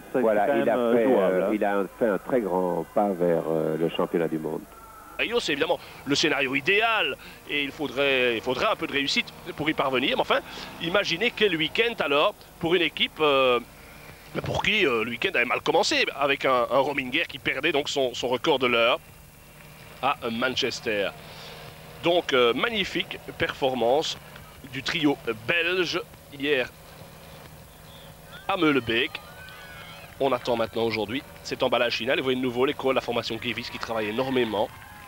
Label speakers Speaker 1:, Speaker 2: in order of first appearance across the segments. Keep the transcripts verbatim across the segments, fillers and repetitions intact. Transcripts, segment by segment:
Speaker 1: voilà,
Speaker 2: quand
Speaker 1: il,
Speaker 2: même
Speaker 1: a fait,
Speaker 2: jouable.
Speaker 1: euh,
Speaker 2: Hein.
Speaker 1: il a fait un très grand pas vers euh, le championnat du monde.
Speaker 3: Rio, c'est évidemment le scénario idéal et il faudrait, il faudrait un peu de réussite pour y parvenir. Mais enfin, imaginez quel week-end alors pour une équipe euh, pour qui euh, le week-end avait mal commencé avec un, un Rominger qui perdait donc son, son record de l'heure à Manchester. Donc euh, magnifique performance du trio belge hier à Meulebeek. On attend maintenant aujourd'hui cet emballage final. Et vous voyez de nouveau l'école, la formation Gevis qui travaille énormément.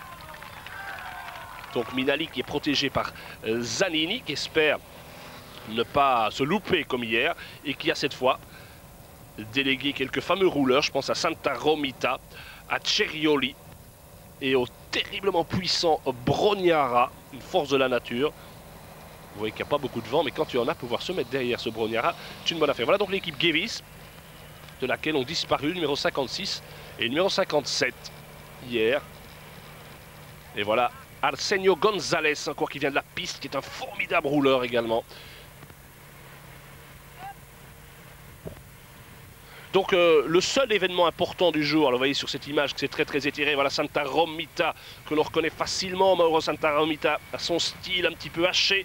Speaker 3: Donc Minali qui est protégé par euh, Zanini qui espère ne pas se louper comme hier et qui a cette fois délégué quelques fameux rouleurs. Je pense à Santa Romita, à Cerioli et au terriblement puissant Brognara, une force de la nature. Vous voyez qu'il n'y a pas beaucoup de vent, mais quand tu en as, pouvoir se mettre derrière ce Brognara, c'est une bonne affaire. Voilà donc l'équipe Gevis, de laquelle ont disparu le numéro cinquante-six et le numéro cinquante-sept hier. Et voilà Arsenio González, encore qui vient de la piste, qui est un formidable rouleur également. Donc euh, le seul événement important du jour, alors vous voyez sur cette image que c'est très très étiré, voilà Santa Romita, que l'on reconnaît facilement, Mauro Santa Romita, à son style un petit peu haché.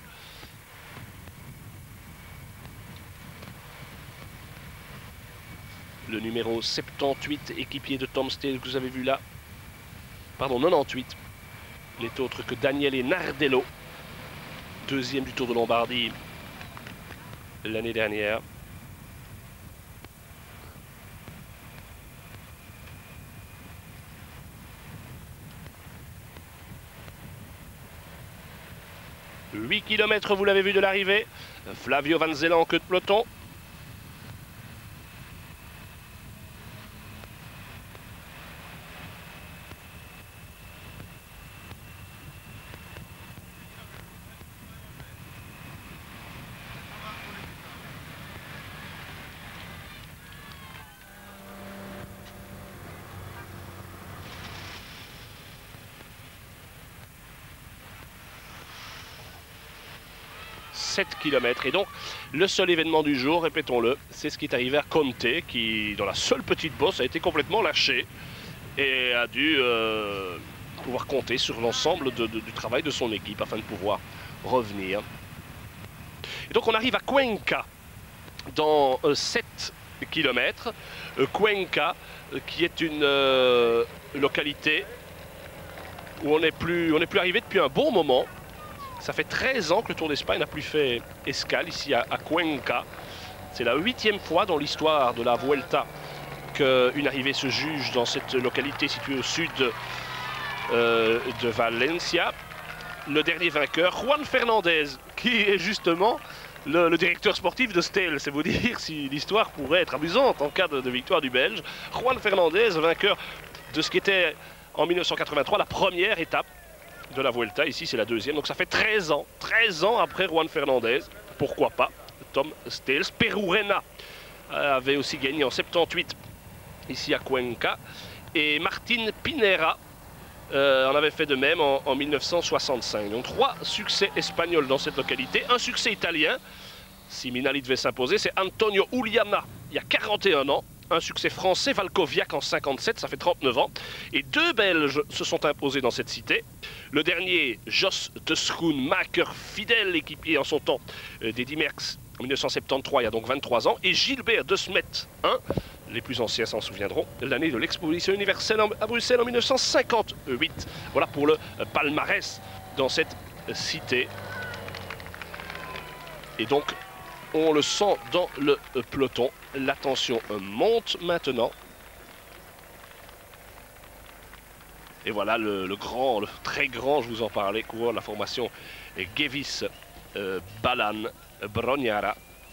Speaker 3: Le numéro soixante-dix-huit, équipier de Tom Stale, que vous avez vu là. Pardon, quatre-vingt-dix-huit. N'est autre que Daniele Nardello, deuxième du Tour de Lombardie l'année dernière. huit kilomètres, vous l'avez vu de l'arrivée. Flavio Vanzella en queue de peloton. sept kilomètres. Et donc, le seul événement du jour, répétons-le, c'est ce qui est arrivé à Conte, qui, dans la seule petite bosse, a été complètement lâché et a dû euh, pouvoir compter sur l'ensemble de, de, du travail de son équipe afin de pouvoir revenir. Et donc, on arrive à Cuenca dans euh, sept kilomètres. Euh, Cuenca, euh, qui est une euh, localité où on n'est plus, on n'est plus arrivé depuis un bon moment. Ça fait treize ans que le Tour d'Espagne n'a plus fait escale ici à, à Cuenca. C'est la huitième fois dans l'histoire de la Vuelta qu'une arrivée se juge dans cette localité située au sud euh, de Valencia. Le dernier vainqueur, Juan Fernandez, qui est justement le, le directeur sportif de Stale. C'est vous dire si l'histoire pourrait être amusante en cas de, de victoire du Belge. Juan Fernandez, vainqueur de ce qui était en mille neuf cent quatre-vingt-trois la première étape de la Vuelta. Ici c'est la deuxième, donc ça fait treize ans, treize ans après Juan Fernandez, pourquoi pas Tom Stales. Perurena avait aussi gagné en soixante-dix-huit ici à Cuenca, et Martin Pinera euh, en avait fait de même en, en mille neuf cent soixante-cinq. Donc trois succès espagnols dans cette localité, un succès italien, si Minali devait s'imposer, c'est Antonio Uliana il y a quarante et un ans. Un succès français, Valkoviak en cinquante-sept, ça fait trente-neuf ans. Et deux Belges se sont imposés dans cette cité. Le dernier, Jos de Schoenmaker, fidèle équipier en son temps euh, d'Eddy Merckx en mille neuf cent soixante-treize, il y a donc vingt-trois ans. Et Gilbert de Smet, un, les plus anciens s'en souviendront, l'année de l'exposition universelle à Bruxelles en mille neuf cent cinquante-huit. Voilà pour le palmarès dans cette cité. Et donc, on le sent dans le peloton. La tension monte maintenant. Et voilà le, le grand, le très grand, je vous en parlais, coureur de la formation Gevis euh, Balan Brognara.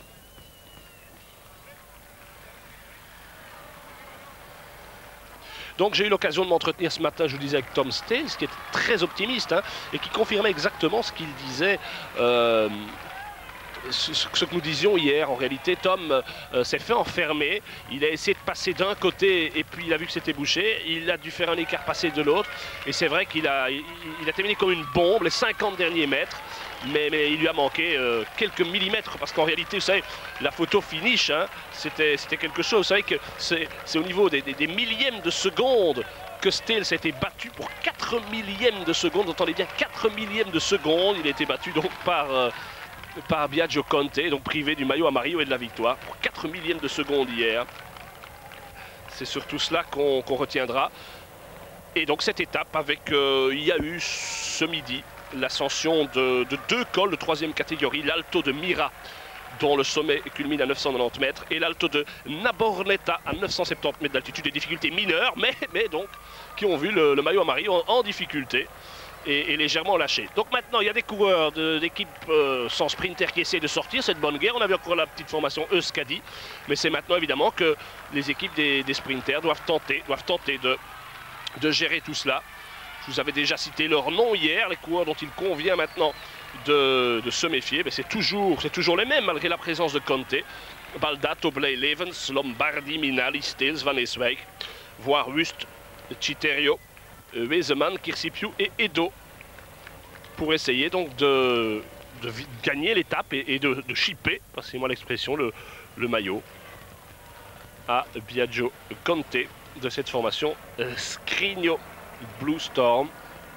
Speaker 3: Donc j'ai eu l'occasion de m'entretenir ce matin, je vous disais, avec Tom Stales, qui est très optimiste, hein, et qui confirmait exactement ce qu'il disait euh, ce, ce que nous disions hier, en réalité, Tom euh, s'est fait enfermer. Il a essayé de passer d'un côté et puis il a vu que c'était bouché. Il a dû faire un écart passé de l'autre. Et c'est vrai qu'il a, il, il a terminé comme une bombe les cinquante derniers mètres. Mais, mais il lui a manqué euh, quelques millimètres parce qu'en réalité, vous savez, la photo finish, hein, c'était quelque chose. Vous savez que c'est au niveau des, des, des millièmes de seconde que Stales a été battu pour quatre millièmes de seconde. Entendez bien, quatre millièmes de seconde. Il a été battu donc par, euh, par Biagio Conte, donc privé du maillot Amarillo et de la victoire pour quatre millièmes de seconde hier. C'est surtout cela qu'on qu'on retiendra. Et donc cette étape avec, euh, il y a eu ce midi l'ascension de, de deux cols de troisième catégorie, l'Alto de Mira, dont le sommet culmine à neuf cent quatre-vingt-dix mètres, et l'Alto de Naborneta à neuf cent soixante-dix mètres d'altitude, des difficultés mineures, mais, mais donc qui ont vu le, le maillot Amarillo en, en difficulté et, et légèrement lâché. Donc maintenant, il y a des coureurs d'équipes euh, sans sprinter qui essaient de sortir cette bonne guerre. On avait encore la petite formation Euskadi, mais c'est maintenant évidemment que les équipes des, des sprinters doivent tenter, doivent tenter de, de gérer tout cela. Je vous avais déjà cité leur nom hier, les coureurs dont il convient maintenant de, de se méfier. C'est toujours, toujours les mêmes malgré la présence de Conte. Baldato, Blaylevens, Lombardi, Minali, Stales, Van Eswijk, voire Wust, Citerio, Weseman, Kirsipiu et Edo. Pour essayer donc de, de gagner l'étape et, et de, de chipper, passez-moi l'expression, le, le maillot à Biagio Conte de cette formation euh, Scrigno Blue Storm.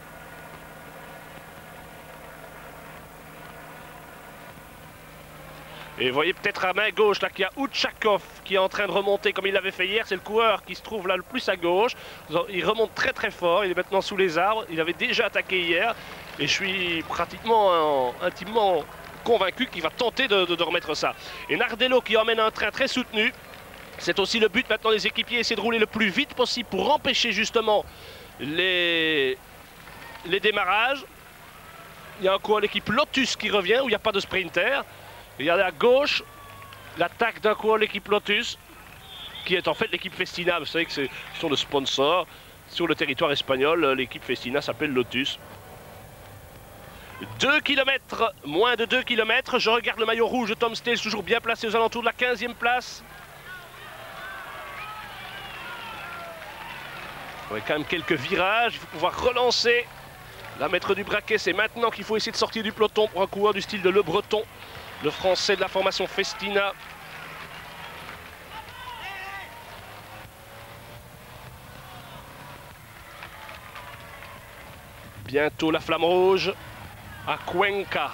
Speaker 3: Et vous voyez peut-être à main gauche là qu'il y a Uchakov qui est en train de remonter comme il l'avait fait hier. C'est le coureur qui se trouve là le plus à gauche. Il remonte très très fort. Il est maintenant sous les arbres. Il avait déjà attaqué hier. Et je suis pratiquement un, intimement convaincu qu'il va tenter de, de, de remettre ça. Et Nardello qui emmène un train très soutenu. C'est aussi le but maintenant des équipiers. Essayer de rouler le plus vite possible pour empêcher justement les, les démarrages. Il y a un coureur de l'équipe Lotus qui revient où il n'y a pas de sprinter. Regardez à gauche l'attaque d'un coureur de l'équipe Lotus qui est en fait l'équipe Festina. Vous savez que ce sont des sponsors sur le territoire espagnol. L'équipe Festina s'appelle Lotus. deux kilomètres, moins de deux kilomètres. Je regarde le maillot rouge de Tom Stales toujours bien placé aux alentours de la quinzième place. Il y a quand même quelques virages, il faut pouvoir relancer. La maître du braquet, c'est maintenant qu'il faut essayer de sortir du peloton pour un coureur du style de Le Breton, le français de la formation Festina. Bientôt la flamme rouge à Cuenca.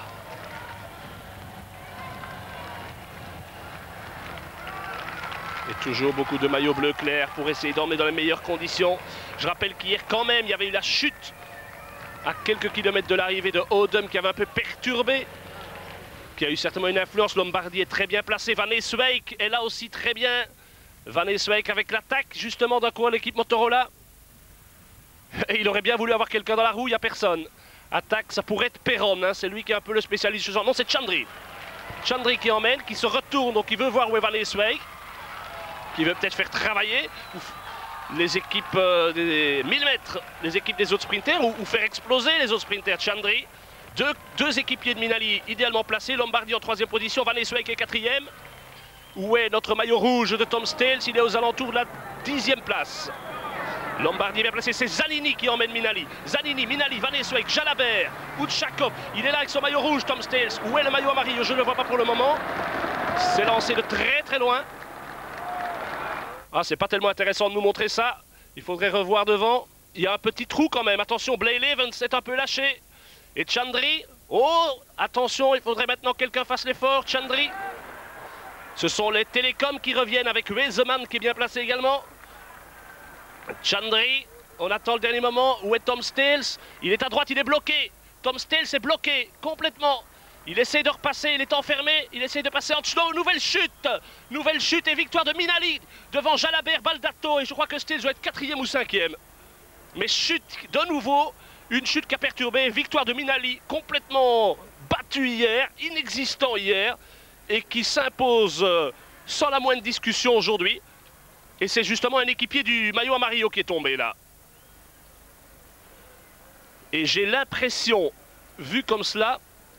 Speaker 3: Et toujours beaucoup de maillots bleu clair pour essayer d'emmener dans les meilleures conditions. Je rappelle qu'hier quand même, il y avait eu la chute à quelques kilomètres de l'arrivée de Odem qui avait un peu perturbé, qui a eu certainement une influence. Lombardi est très bien placé. Van Eswijk est là aussi très bien. Van Eswijk avec l'attaque justement d'un coureur de l'équipe Motorola. Et il aurait bien voulu avoir quelqu'un dans la roue, il n'y a personne. Attaque, ça pourrait être Perron, hein, c'est lui qui est un peu le spécialiste ce genre. Non, c'est Chandri. Chandri qui emmène, qui se retourne, donc il veut voir où est Van Eswijk, qui veut peut-être faire travailler les équipes euh, des mille mètres, les équipes des autres sprinters, ou, ou faire exploser les autres sprinters. Chandri, deux, deux équipiers de Minali idéalement placés, Lombardi en troisième position, Van Eswijk est quatrième. Où est notre maillot rouge de Tom Stales? Il est aux alentours de la dixième place. Lombardi est bien placé, c'est Zanini qui emmène Minali. Zanini, Minali, Van Eswijk, Jalabert, Uchakov. Il est là avec son maillot rouge, Tom Stales. Où est le maillot Amarillo? Je ne le vois pas pour le moment. C'est lancé de très très loin. Ah, c'est pas tellement intéressant de nous montrer ça. Il faudrait revoir devant. Il y a un petit trou quand même. Attention, Blaylevens est un peu lâché. Et Chandri, oh, attention, il faudrait maintenant que quelqu'un fasse l'effort. Chandri. Ce sont les télécoms qui reviennent avec Weseman qui est bien placé également. Chandri, on attend le dernier moment. Où est Tom Stales? Il est à droite, il est bloqué. Tom Stales est bloqué complètement. Il essaie de repasser, il est enfermé, il essaie de passer en dessous. Nouvelle chute, nouvelle chute et victoire de Minali devant Jalabert, Baldato. Et je crois que Stales doit être quatrième ou cinquième. Mais chute de nouveau, une chute qui a perturbé. Victoire de Minali, complètement battu hier, inexistant hier, et qui s'impose sans la moindre discussion aujourd'hui. Et c'est justement un équipier du maillot Amarillo qui est tombé là. Et j'ai l'impression, vu comme cela,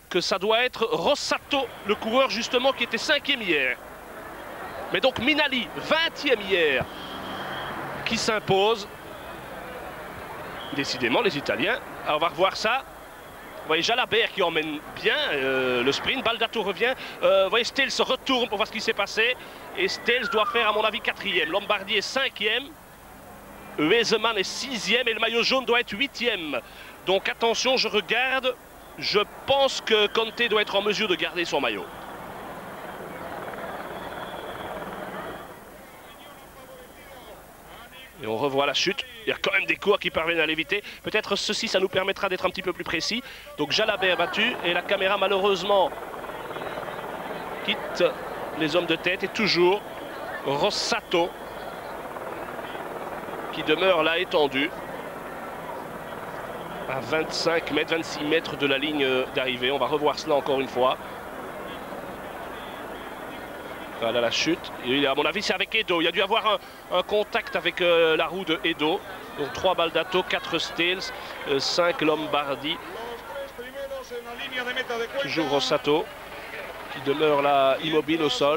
Speaker 3: que ça doit être Rossato, le coureur justement qui était cinquième hier. Mais donc Minali, vingtième hier, qui s'impose. Décidément, les Italiens, on va revoir ça. Vous voyez Jalabert qui emmène bien euh, le sprint. Baldato revient. Euh, vous voyez Stels se retourne pour voir ce qui s'est passé. Et Stels doit faire, à mon avis, quatrième. Lombardi est cinquième. Wesemann est sixième. Et le maillot jaune doit être huitième. Donc attention, je regarde. Je pense que Conte doit être en mesure de garder son maillot. Et on revoit la chute. Il y a quand même des coureurs qui parviennent à l'éviter. Peut-être ceci, ça nous permettra d'être un petit peu plus précis. Donc Jalabert battu et la caméra malheureusement quitte les hommes de tête. Et toujours Rossato qui demeure là étendu à vingt-cinq mètres, vingt-six mètres de la ligne d'arrivée. On va revoir cela encore une fois. Voilà la chute. Et à mon avis, c'est avec Edo. Il y a dû avoir un, un contact avec euh, la roue de Edo. Donc trois Baldato, quatre Stels, euh, cinq Lombardi. Toujours Rossato qui demeure là immobile au sol.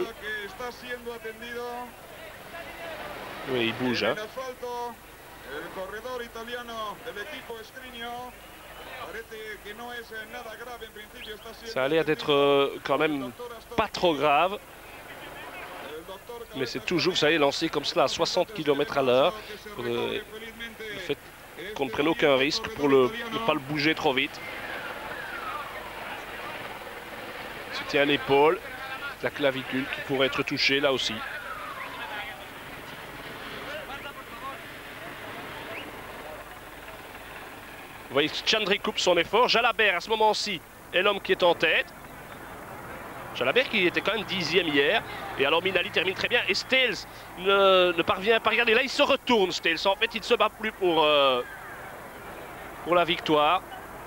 Speaker 3: Oui, il bouge. Hein. Ça a l'air d'être euh, quand même pas trop grave. Mais c'est toujours, vous savez, lancé comme cela à soixante kilomètres à l'heure. Euh, le fait qu'on ne prenne aucun risque pour le, ne pas le bouger trop vite. Il se tient à l'épaule, la clavicule qui pourrait être touchée là aussi. Vous voyez, Chandri coupe son effort. Jalabert, à ce moment-ci, est l'homme qui est en tête. Jalabert qui était quand même dixième hier. Et alors Minali termine très bien. Et Stels ne, ne parvient pas. Regardez, là il se retourne Stels. En fait, il ne se bat plus pour, euh, pour la victoire.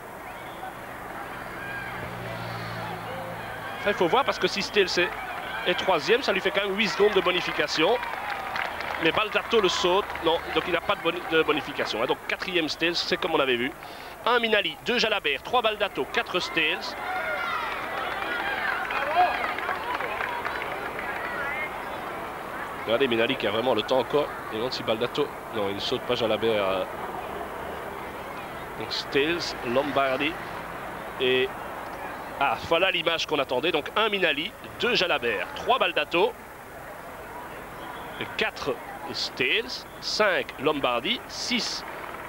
Speaker 3: Enfin, il faut voir parce que si Stels est, est troisième, ça lui fait quand même huit secondes de bonification. Mais Baldato le saute. Non, donc il n'a pas de, boni de bonification. Hein. Donc quatrième Stels, c'est comme on avait vu. un Minali, deux Jalabert, trois Baldato, quatre Stels. Regardez Minali qui a vraiment le temps encore. Et demande si Baldato. Non, il ne saute pas Jalabert. Euh... Donc Stels, Lombardi. Et. Ah, voilà l'image qu'on attendait. Donc un Minali, deux Jalabert, trois Baldato, quatre Stels, cinq Lombardi, six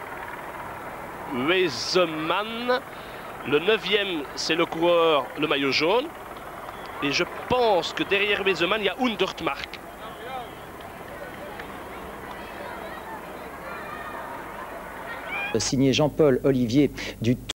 Speaker 3: Wesemann. Le neuvième, c'est le coureur, le maillot jaune. Et je pense que derrière Wesemann, il y a Hundertmark.
Speaker 2: Signé Jean-Paul Olivier du